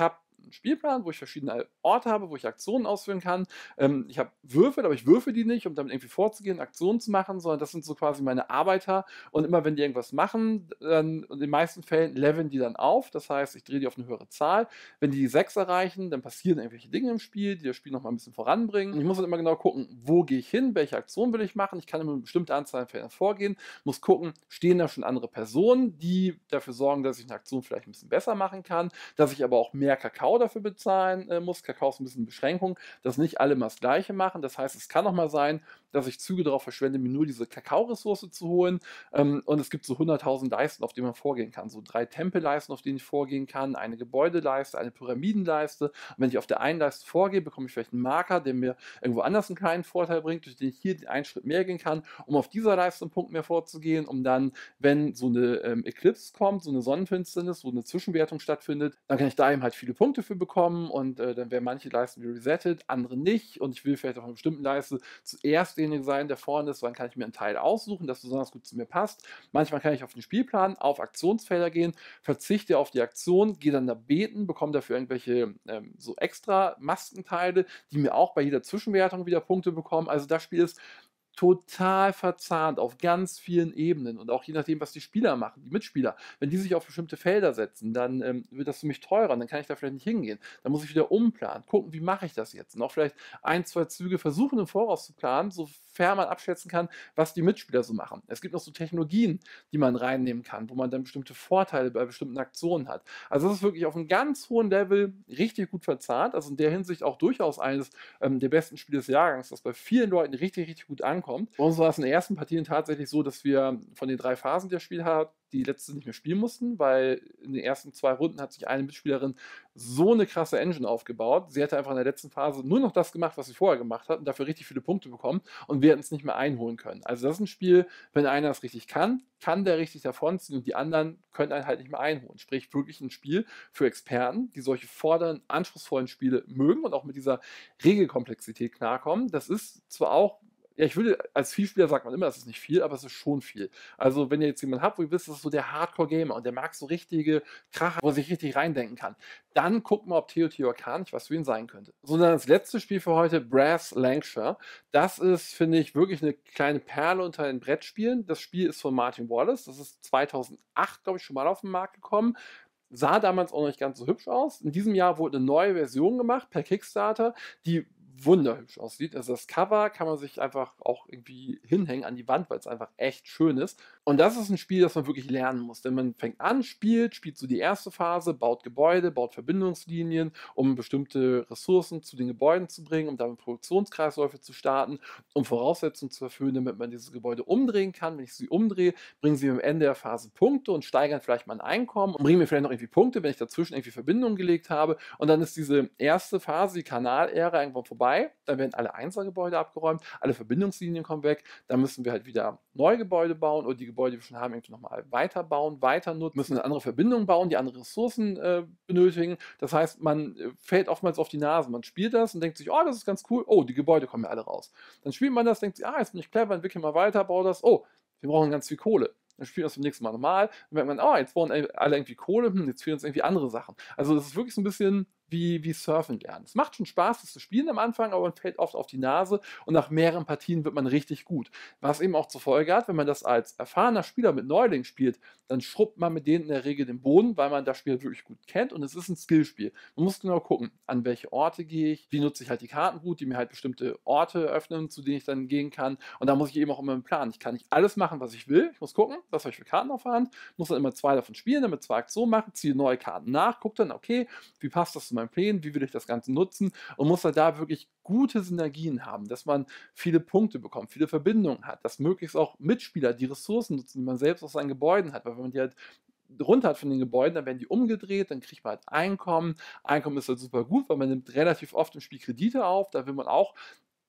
'n Spielplan, wo ich verschiedene Orte habe, wo ich Aktionen ausführen kann. Ähm, ich habe Würfel, aber ich würfel die nicht, um damit irgendwie vorzugehen, Aktionen zu machen, sondern das sind so quasi meine Arbeiter. Und immer wenn die irgendwas machen, dann in den meisten Fällen leveln die dann auf. Das heißt, ich drehe die auf eine höhere Zahl. Wenn die die sechs erreichen, dann passieren irgendwelche Dinge im Spiel, die das Spiel noch mal 'n bisschen voranbringen. Und ich muss dann immer genau gucken, wo gehe ich hin, welche Aktion will ich machen. Ich kann immer 'ne bestimmte Anzahl an Feldern vorgehen, muss gucken, stehen da schon andere Personen, die dafür sorgen, dass ich eine Aktion vielleicht ein bisschen besser machen kann, dass ich aber auch mehr Kakao dafür bezahlen, äh, muss. Kakao ist ein bisschen 'ne Beschränkung, dass nicht alle immer das Gleiche machen. Das heißt, es kann auch mal sein, dass ich Züge darauf verschwende, mir nur diese Kakao-Ressource zu holen. Ähm, und es gibt so hunderttausend Leisten, auf die man vorgehen kann. So drei Tempelleisten, auf denen ich vorgehen kann, eine Gebäudeleiste, eine Pyramidenleiste. Und wenn ich auf der einen Leiste vorgehe, bekomme ich vielleicht einen Marker, der mir irgendwo anders einen kleinen Vorteil bringt, durch den ich hier einen Schritt mehr gehen kann, um auf dieser Leiste einen Punkt mehr vorzugehen, um dann, wenn so eine ähm, Eclipse kommt, so eine Sonnenfinsternis, wo eine Zwischenwertung stattfindet, dann kann ich da eben halt viele Punkte für bekommen und äh, dann werden manche Leisten wieder resettet, andere nicht und ich will vielleicht auf einer bestimmten Leiste zuerst derjenige sein, der vorne ist, dann kann ich mir einen Teil aussuchen, das besonders gut zu mir passt. Manchmal kann ich auf den Spielplan, auf Aktionsfelder gehen, verzichte auf die Aktion, gehe dann da beten, bekomme dafür irgendwelche ähm, so extra Maskenteile, die mir auch bei jeder Zwischenwertung wieder Punkte bekommen. Also das Spiel ist total verzahnt auf ganz vielen Ebenen und auch je nachdem, was die Spieler machen, die Mitspieler. Wenn die sich auf bestimmte Felder setzen, dann ähm, wird das für mich teurer, dann kann ich da vielleicht nicht hingehen. Dann muss ich wieder umplanen, gucken, wie mache ich das jetzt? Und auch vielleicht ein, zwei Züge versuchen im Voraus zu planen, sofern man abschätzen kann, was die Mitspieler so machen. Es gibt noch so Technologien, die man reinnehmen kann, wo man dann bestimmte Vorteile bei bestimmten Aktionen hat. Also das ist wirklich auf einem ganz hohen Level richtig gut verzahnt. Also in der Hinsicht auch durchaus eines ähm, der besten Spiele des Jahrgangs, das bei vielen Leuten richtig, richtig gut ankommt. Bei uns war es in den ersten Partien tatsächlich so, dass wir von den drei Phasen, die das Spiel hat, die letzte nicht mehr spielen mussten, weil in den ersten zwei Runden hat sich eine Mitspielerin so eine krasse Engine aufgebaut. Sie hatte einfach in der letzten Phase nur noch das gemacht, was sie vorher gemacht hat und dafür richtig viele Punkte bekommen und wir hätten es nicht mehr einholen können. Also das ist ein Spiel, wenn einer es richtig kann, kann der richtig davonziehen und die anderen können einen halt nicht mehr einholen. Sprich, wirklich ein Spiel für Experten, die solche fordernden, anspruchsvollen Spiele mögen und auch mit dieser Regelkomplexität klarkommen. Das ist zwar auch, ja, ich würde, als Vielspieler sagt man immer, das ist nicht viel, aber es ist schon viel. Also, wenn ihr jetzt jemanden habt, wo ihr wisst, das ist so der Hardcore-Gamer und der mag so richtige Kracher, wo er sich richtig reindenken kann, dann guckt mal, ob Teotihuacan nicht was für ihn sein könnte. So, dann das letzte Spiel für heute, Brass Lancashire. Das ist, finde ich, wirklich eine kleine Perle unter den Brettspielen. Das Spiel ist von Martin Wallace. Das ist zweitausendacht, glaube ich, schon mal auf den Markt gekommen. Sah damals auch noch nicht ganz so hübsch aus. In diesem Jahr wurde eine neue Version gemacht per Kickstarter, die wunderhübsch aussieht. Also das Cover kann man sich einfach auch irgendwie hinhängen an die Wand, weil es einfach echt schön ist. Und das ist ein Spiel, das man wirklich lernen muss. Denn man fängt an, spielt, spielt so die erste Phase, baut Gebäude, baut Verbindungslinien, um bestimmte Ressourcen zu den Gebäuden zu bringen, um damit Produktionskreisläufe zu starten, um Voraussetzungen zu erfüllen, damit man diese Gebäude umdrehen kann. Wenn ich sie umdrehe, bringen sie am Ende der Phase Punkte und steigern vielleicht mein Einkommen und bringen mir vielleicht noch irgendwie Punkte, wenn ich dazwischen irgendwie Verbindungen gelegt habe. Und dann ist diese erste Phase, die Kanalära, irgendwann vorbei. Dann werden alle Einzelgebäude abgeräumt, alle Verbindungslinien kommen weg. Dann müssen wir halt wieder neue Gebäude bauen oder die Gebäude, die wir schon haben, irgendwie nochmal weiterbauen, weiter nutzen, müssen eine andere Verbindung bauen, die andere Ressourcen äh, benötigen. Das heißt, man äh, fällt oftmals auf die Nase. Man spielt das und denkt sich, oh, das ist ganz cool. Oh, die Gebäude kommen ja alle raus. Dann spielt man das, denkt sich, ah, jetzt bin ich clever, entwickle mal weiter, baue das. Oh, wir brauchen ganz viel Kohle. Dann spielen wir das beim nächsten Mal normal. Dann merkt man, oh, jetzt brauchen alle irgendwie Kohle, hm, jetzt fehlen uns irgendwie andere Sachen. Also das ist wirklich so ein bisschen wie, wie Surfen lernen. Es macht schon Spaß, das zu spielen am Anfang, aber man fällt oft auf die Nase und nach mehreren Partien wird man richtig gut. Was eben auch zur Folge hat, wenn man das als erfahrener Spieler mit Neulingen spielt, dann schrubbt man mit denen in der Regel den Boden, weil man das Spiel wirklich gut kennt und es ist ein Skillspiel. Man muss genau gucken, an welche Orte gehe ich, wie nutze ich halt die Kartenroute, die mir halt bestimmte Orte öffnen, zu denen ich dann gehen kann und da muss ich eben auch immer einen Plan. Ich kann nicht alles machen, was ich will. Ich muss gucken, was habe ich für Karten auf der Hand, muss dann immer zwei davon spielen, damit zwei Aktionen machen, ziehe neue Karten nach, gucke dann, okay, wie passt das zu meinen Plänen, wie will ich das Ganze nutzen und muss halt da wirklich gute Synergien haben, dass man viele Punkte bekommt, viele Verbindungen hat, dass möglichst auch Mitspieler die Ressourcen nutzen, die man selbst aus seinen Gebäuden hat, weil wenn man die halt runter hat von den Gebäuden, dann werden die umgedreht, dann kriegt man halt Einkommen. Einkommen ist halt super gut, weil man nimmt relativ oft im Spiel Kredite auf, da will man auch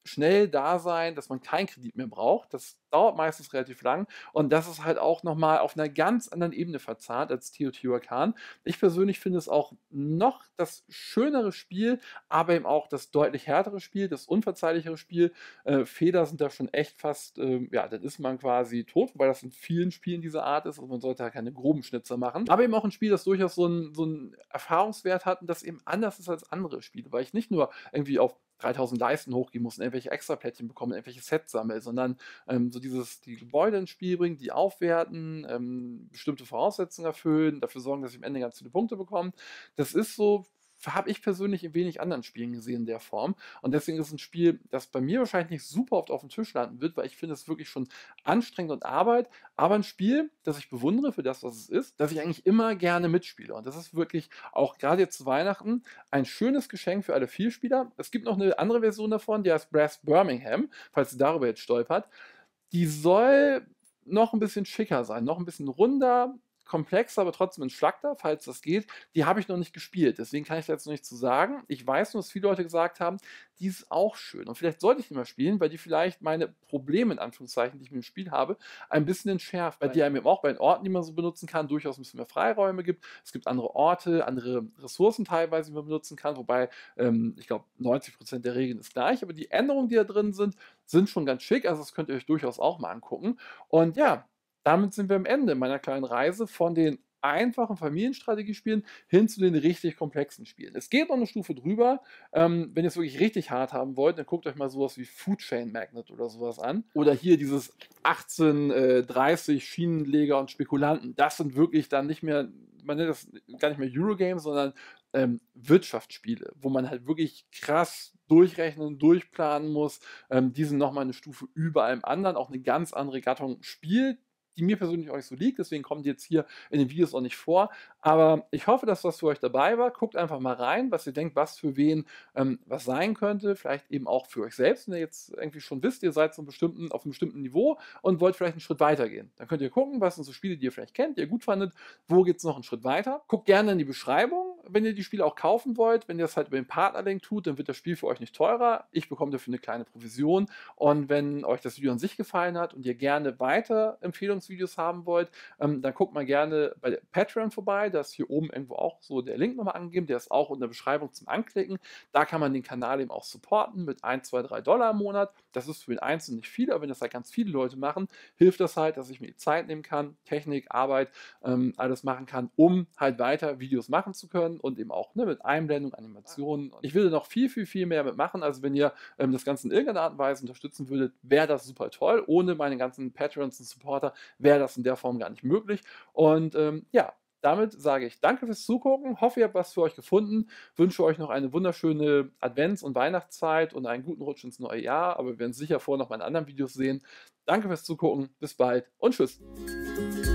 schnell da sein, dass man keinen Kredit mehr braucht. Das dauert meistens relativ lang und das ist halt auch noch mal auf einer ganz anderen Ebene verzahnt als Teotihuacan. Ich persönlich finde es auch noch das schönere Spiel, aber eben auch das deutlich härtere Spiel, das unverzeihlichere Spiel. Äh, Fehler sind da schon echt fast, ähm, ja, dann ist man quasi tot, wobei das in vielen Spielen dieser Art ist. Also man sollte ja keine groben Schnitzer machen. Aber eben auch ein Spiel, das durchaus so einen so 'n Erfahrungswert hat und das eben anders ist als andere Spiele, weil ich nicht nur irgendwie auf dreitausend Leisten hochgehen muss und irgendwelche Extraplättchen bekomme, irgendwelche Sets sammle, sondern ähm, so dieses, die Gebäude ins Spiel bringen, die aufwerten, ähm, bestimmte Voraussetzungen erfüllen, dafür sorgen, dass ich am Ende ganz viele Punkte bekomme. Das ist so, habe ich persönlich in wenig anderen Spielen gesehen in der Form. Und deswegen ist es ein Spiel, das bei mir wahrscheinlich nicht super oft auf dem Tisch landen wird, weil ich finde es wirklich schon anstrengend und Arbeit, aber ein Spiel, das ich bewundere für das, was es ist, das ich eigentlich immer gerne mitspiele. Und das ist wirklich auch gerade jetzt zu Weihnachten ein schönes Geschenk für alle Vielspieler. Es gibt noch eine andere Version davon, die heißt Brass Birmingham, falls ihr darüber jetzt stolpert. Die soll noch ein bisschen schicker sein, noch ein bisschen runder, komplexer, aber trotzdem entschlackter, falls das geht. Die habe ich noch nicht gespielt, deswegen kann ich da jetzt noch nichts zu sagen. Ich weiß nur, dass viele Leute gesagt haben, die ist auch schön und vielleicht sollte ich die mal spielen, weil die vielleicht meine Probleme in Anführungszeichen, die ich mit dem Spiel habe, ein bisschen entschärft, weil die einem eben auch bei den Orten, die man so benutzen kann, durchaus ein bisschen mehr Freiräume gibt. Es gibt andere Orte, andere Ressourcen teilweise, die man benutzen kann, wobei, ähm, ich glaube, neunzig Prozent der Regeln ist gleich, aber die Änderungen, die da drin sind, sind schon ganz schick, also das könnt ihr euch durchaus auch mal angucken. Und ja, damit sind wir am Ende meiner kleinen Reise von den einfachen Familienstrategiespielen hin zu den richtig komplexen Spielen. Es geht noch eine Stufe drüber. Ähm, wenn ihr es wirklich richtig hart haben wollt, dann guckt euch mal sowas wie Food Chain Magnet oder sowas an. Oder hier dieses achtzehnhundertdreißig Schienenleger und Spekulanten. Das sind wirklich dann nicht mehr, man nennt das gar nicht mehr Eurogames, sondern ähm, Wirtschaftsspiele, wo man halt wirklich krass durchrechnen, durchplanen muss. Ähm, die sind nochmal eine Stufe über allem anderen, auch eine ganz andere Gattung Spiel, die mir persönlich auch nicht so liegt, deswegen kommen die jetzt hier in den Videos auch nicht vor. Aber ich hoffe, dass was für euch dabei war. Guckt einfach mal rein, was ihr denkt, was für wen ähm, was sein könnte. Vielleicht eben auch für euch selbst, wenn ihr jetzt irgendwie schon wisst, ihr seid so einem bestimmten, auf einem bestimmten Niveau und wollt vielleicht einen Schritt weiter gehen. Dann könnt ihr gucken, was sind so Spiele, die ihr vielleicht kennt, die ihr gut fandet, wo geht es noch einen Schritt weiter. Guckt gerne in die Beschreibung, wenn ihr die Spiele auch kaufen wollt. Wenn ihr das halt über den Partnerlink tut, dann wird das Spiel für euch nicht teurer. Ich bekomme dafür eine kleine Provision. Und wenn euch das Video an sich gefallen hat und ihr gerne weiter Empfehlungsvideos haben wollt, ähm, dann guckt mal gerne bei Patreon vorbei. Da ist hier oben irgendwo auch so der Link nochmal angegeben. Der ist auch in der Beschreibung zum Anklicken. Da kann man den Kanal eben auch supporten mit ein, zwei, drei Dollar im Monat. Das ist für den Einzelnen nicht viel, aber wenn das halt ganz viele Leute machen, hilft das halt, dass ich mir die Zeit nehmen kann, Technik, Arbeit, ähm, alles machen kann, um halt weiter Videos machen zu können und eben auch ne, mit Einblendung, Animationen. Ich will noch viel, viel, viel mehr mitmachen. Also wenn ihr ähm, das Ganze in irgendeiner Art und Weise unterstützen würdet, wäre das super toll. Ohne meine ganzen Patrons und Supporter wäre das in der Form gar nicht möglich. Und ähm, ja, damit sage ich danke fürs Zugucken, hoffe, ihr habt was für euch gefunden, wünsche euch noch eine wunderschöne Advents- und Weihnachtszeit und einen guten Rutsch ins neue Jahr, aber wir werden sicher vorher noch mal in anderen Videos sehen. Danke fürs Zugucken, bis bald und tschüss.